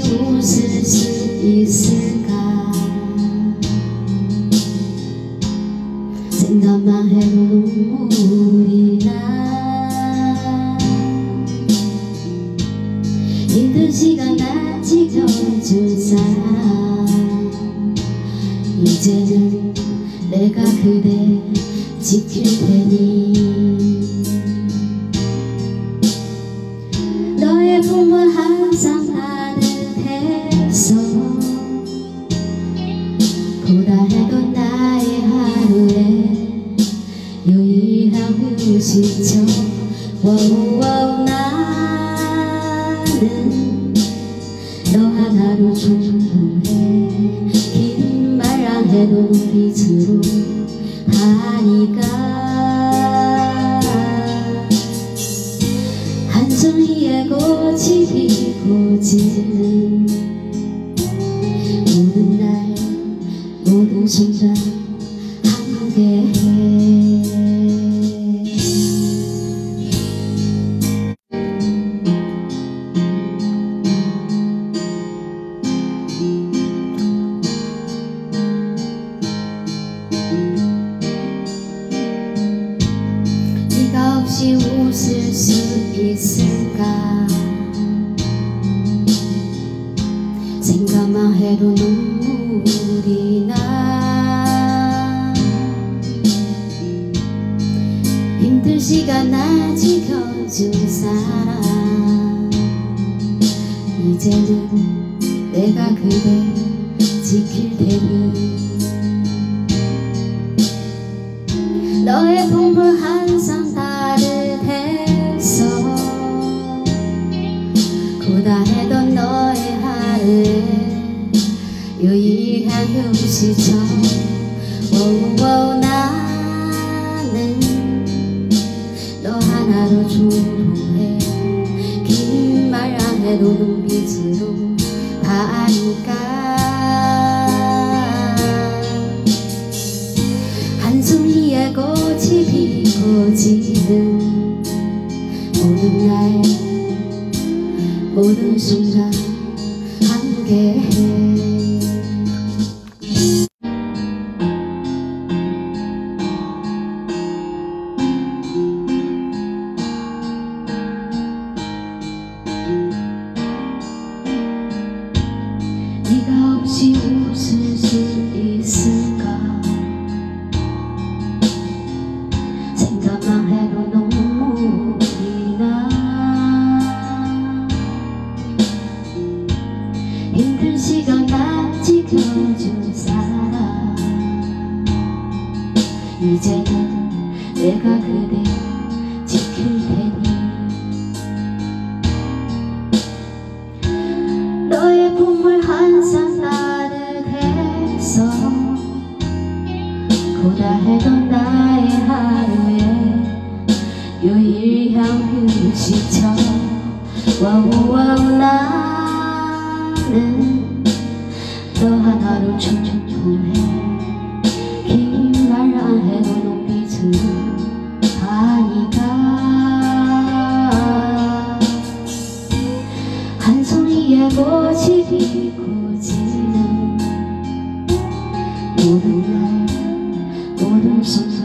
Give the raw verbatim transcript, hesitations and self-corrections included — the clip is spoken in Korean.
웃을 수 있을까? 생각만 해도 눈물이 나. 힘든 시간 날 지켜줄 사람, 이제는 내가 그대 지킬 테니. 너의 품은 항상 따뜻했어. 고단했던 나의 하루에 유일한 휴식처. 워우, 나는 너 하나로 충분해. 긴 말 안 해도 눈빛으로 하니까. 한 종이의 꽃이 피고 지는 모든 날 모든 순간 함께해. 네가 없이 웃을 수 있을까? 생각만 해도 눈물이 나. 힘든 시간 날 지켜줄 사람, 이제는 내가 그대 지킬 테니. 너의 품은 항상 따뜻했어. 고단했던 너의 하루에 유일한 휴식처. 워우, 나는 너 하나로 충분해. 긴 말 안 해도 눈빛으로 다 아니까. 한송이의 꽃이 피고 지는 모든 날 모든 순간 함께해. 네가 없이 웃을 수 있을까? 생각만 해도 눈물이 나. 힘든 시간 날 지켜줄 사람, 이제는 내가 그대 지킬 테니. 너의 품을 항상 따뜻했어. 고단했던 나의 하루에 유일한 휴식처. 워우, 나는 너 하나로 충분해. 긴 말 안 해도 눈빛으로 하니까. 한 송이의 꽃이 피고 지는 모든 날 모든 순간